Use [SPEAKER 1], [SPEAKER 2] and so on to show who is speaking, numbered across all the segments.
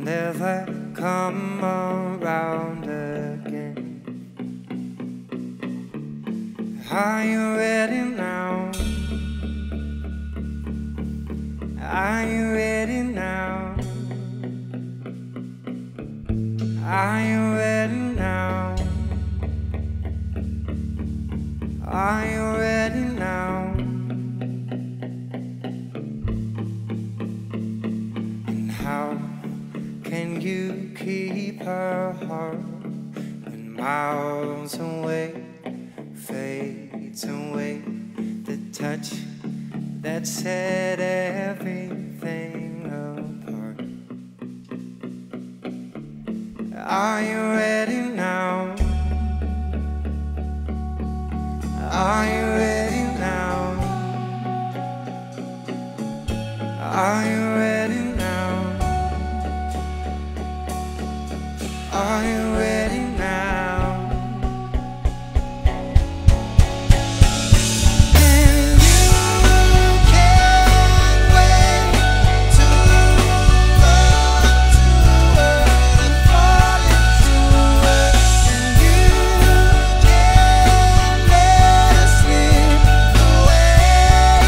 [SPEAKER 1] never come around again. Are you ready now? Are you ready now? Are you ready now? Are you ready now? And how can you keep her heart when miles away fades away? The touch that set everything apart. Are you ready now? Are you ready now? Are you ready now? Are you ready now? And you can't wait to run to her and fall into her. And you can't let her slip away.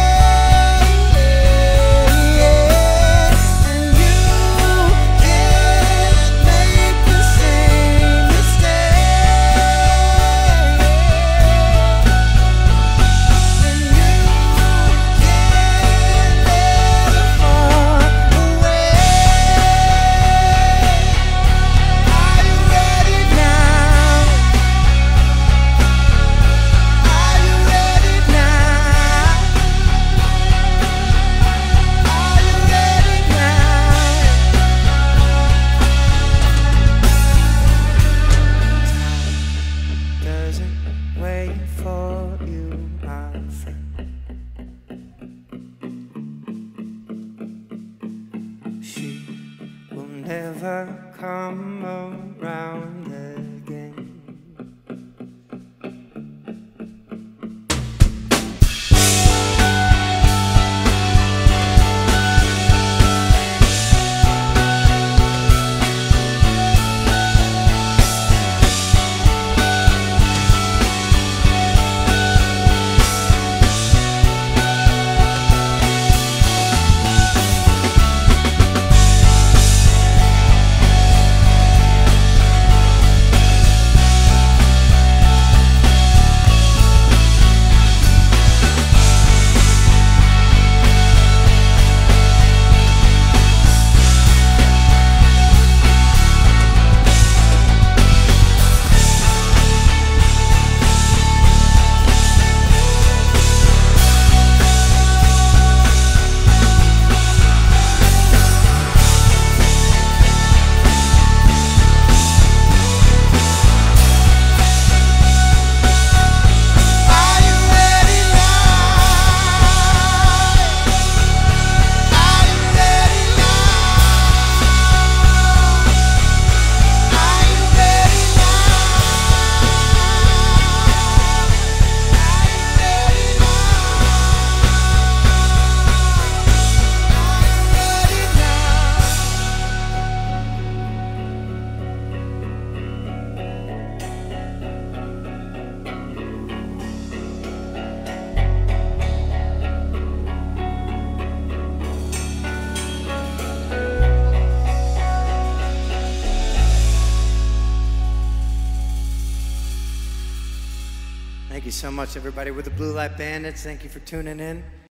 [SPEAKER 1] And you can't make the same mistake. And you can't let her fall away. Are you ready now? Are you ready now? Are you ready now? Time doesn't wait for you, my friend. She will never come around again. Are you ready now? Are you ready now? Are you ready Thank you so much, everybody. We're the Blue Light Bandits. Thank you for tuning in.